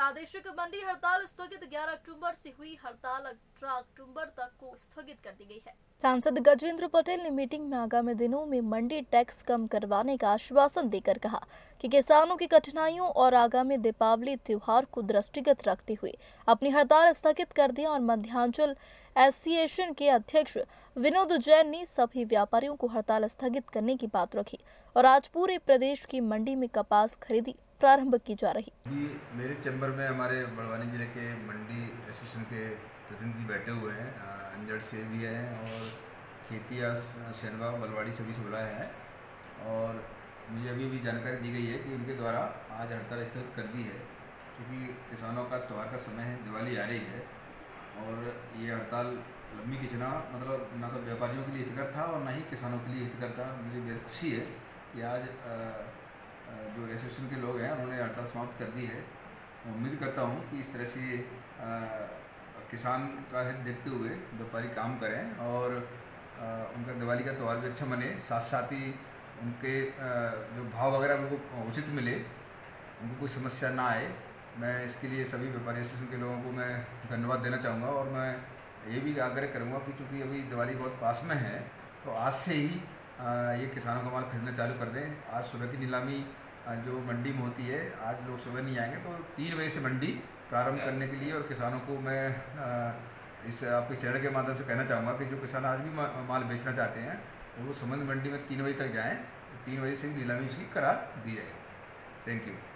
प्रादेशिक मंडी हड़ताल स्थगित। 11 अक्टूबर से हुई हड़ताल 18 अक्टूबर तक को स्थगित कर दी गई है। सांसद गजेंद्र पटेल ने मीटिंग में आगामी दिनों में मंडी टैक्स कम करवाने का आश्वासन देकर कहा कि किसानों की कठिनाइयों और आगामी दीपावली त्योहार को दृष्टिगत रखते हुए अपनी हड़ताल स्थगित कर दी। और मध्यांचल एसोसिएशन के अध्यक्ष विनोद जैन ने सभी व्यापारियों को हड़ताल स्थगित करने की बात रखी और आज पूरे प्रदेश की मंडी में कपास खरीदी प्रारंभ की जा रही। मेरे चैम्बर में हमारे बड़वानी जिले के मंडी एसोसिएशन के प्रतिनिधि बैठे हुए हैं। अंजड़ से भी हैं और खेतिया, सेनवा, बलवाड़ी सभी से बुलाया है। और मुझे अभी जानकारी दी गई है कि उनके द्वारा आज हड़ताल स्थगित कर दी है, क्योंकि किसानों का त्यौहार का समय है, दिवाली आ रही है। और ये हड़ताल लंबी खिंचना मतलब ना तो व्यापारियों के लिए हितकर था और ना ही किसानों के लिए हितकर था। मुझे बेहद खुशी है कि आज जो एसोसिएशन के लोग हैं उन्होंने हड़ताल समाप्त कर दी है। मैं उम्मीद करता हूं कि इस तरह से किसान का हित देखते हुए व्यापारी काम करें और उनका दिवाली का त्यौहार भी अच्छा मने, साथ साथ ही उनके जो भाव वगैरह उनको उचित मिले, उनको कोई समस्या ना आए। मैं इसके लिए सभी व्यापारी एसोसिएशन के लोगों को मैं धन्यवाद देना चाहूँगा। और मैं ये भी आग्रह करूँगा कि चूँकि अभी दिवाली बहुत पास में है तो आज से ही ये किसानों का माल खरीदना चालू कर दें। आज सुबह की नीलामी जो मंडी में होती है, आज लोग सुबह नहीं आएंगे तो 3 बजे से मंडी प्रारंभ करने के लिए और किसानों को मैं इस आपके चैनल के माध्यम से कहना चाहूँगा कि जो किसान आज भी माल बेचना चाहते हैं तो वो संबंध मंडी में 3 बजे तक जाएँ, तो 3 बजे से नीलामी उसकी करा दी जाएगी। Thank you.